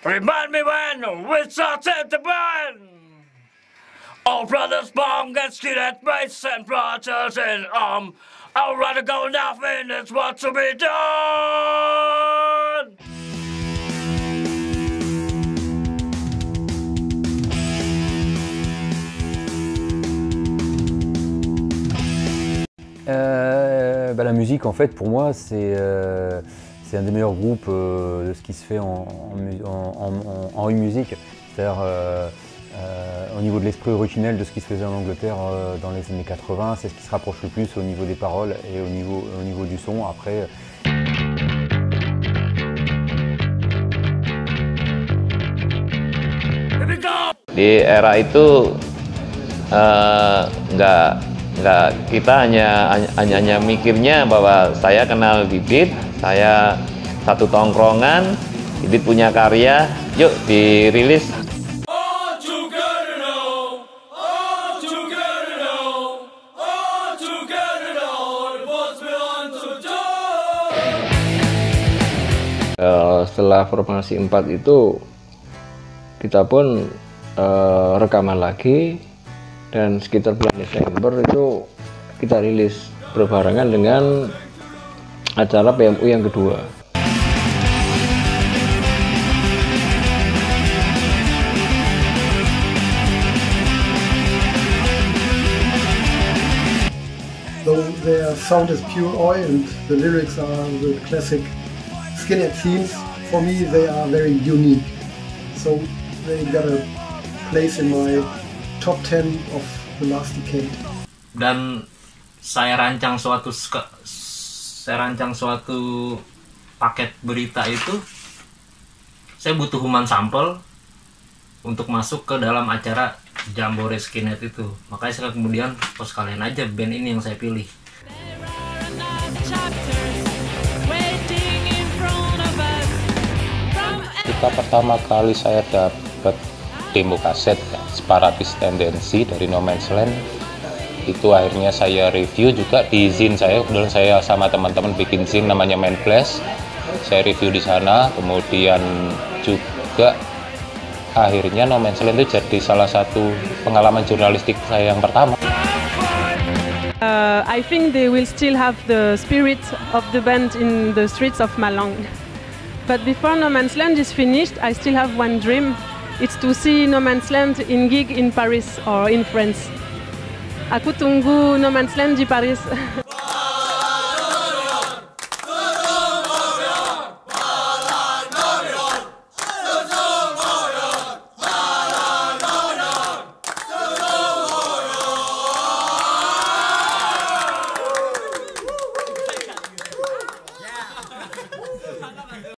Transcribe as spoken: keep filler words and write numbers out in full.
Remind me when we started the band. All brothers bong and skinhead mates and brothers in arm. I'd rather go nothing is what to be done. Euh, bah, la musique, en fait, pour moi, c'est euh, c'est un des meilleurs groupes euh, de ce qui se fait en, en, en, en, en musique. C'est-à-dire euh, euh, au niveau de l'esprit originel de ce qui se faisait en Angleterre euh, dans les années quatre-vingt, c'est ce qui se rapproche le plus au niveau des paroles et au niveau, au niveau du son. Après, di era itu uh, nggak nggak kita hanya hanya hanya mikirnya bahwa saya kenal Didit, saya satu tongkrongan, Didit punya karya, yuk dirilis. Uh, setelah formasi empat itu kita pun uh, rekaman lagi, dan sekitar bulan Desember itu kita rilis berbarengan dengan acara P M U yang kedua. Though their sound is pure oi and the lyrics are the classic skinhead themes, for me they are very unique. So they got a place in my top ten of the last decade. Dan saya rancang suatu saya rancang suatu paket berita itu, saya butuh human sample untuk masuk ke dalam acara Jambore Skinhead itu. Makanya saya kemudian, oh sekalian aja band ini yang saya pilih. Ketika pertama kali saya dapat demo kaset ya, Separatis Tendensi dari No Man's Land, itu akhirnya saya review juga di zine saya. Kemudian saya sama teman-teman bikin zine namanya Man Flash, saya review di sana. Kemudian juga akhirnya No Man's Land itu jadi salah satu pengalaman jurnalistik saya yang pertama. Uh, I think they will still have the spirit of the band in the streets of Malang. But before No Man's Land is finished, I still have one dream. It's to see No Man's Land in gig in Paris or in France. Aku tunggu No Man's Land di Paris.